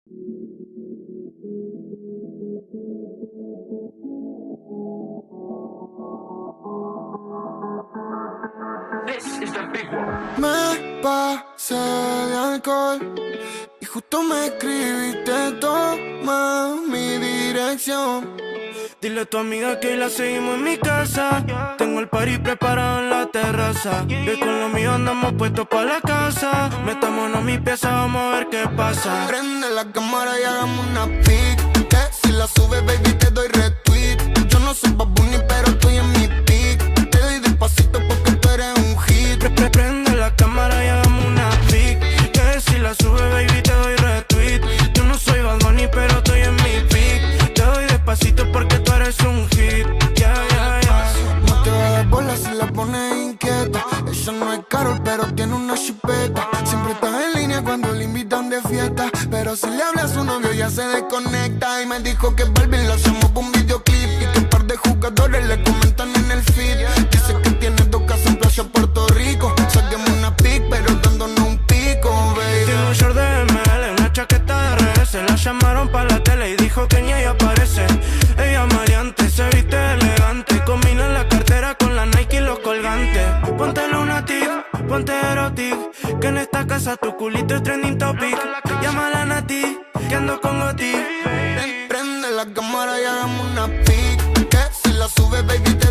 This is the big one. Me pasé de alcohol y justo me escribiste, toma mi dirección. Dile a tu amiga que la seguimos en mi casa. Tengo el party preparado en la terraza. Y con lo mío andamos puestos pa' la casa. Metámonos mi pieza, vamos a ver qué pasa. Prende la cámara y hagamos una pic, que si la subes, baby, te doy retweet. Yo no soy Bad Bunny, pero estoy en mi pic. Te doy despacito porque tú eres un hit. Prende la cámara y hagamos una pic, que si la subes, baby, te doy retweet. Yo no soy Bad Bunny, pero estoy en mi pic. Te doy despacito porque tú eres un hit. No te va a dar bola si la pones inquieta. Ella no es Karol, pero tiene una chipeta. Siempre estás en línea cuando le invitan de fiesta, pero si le habla a su novio ya se desconecta. Y me dijo que Barbie lo hacemos por un videoclip y que un par de jugadores le comentan en el feed. Dice que tiene 2 casas en Playa Puerto Rico. Saquemos una pic, pero dándonos un pico, baby. Tiene un short de ML, una chaqueta de RS. La llamaron pa' la tele y dijo que ni ella aparece. Ella maleante, se viste elegante. Combina la cartera con la Nike y los colgantes. Ponte lunatic, ponte erotic, que en esta casa tu culito es trending topic. Llámala a Nati, que ando con Goti. Prende la cámara y hagamos una pic, que si la subes, baby, te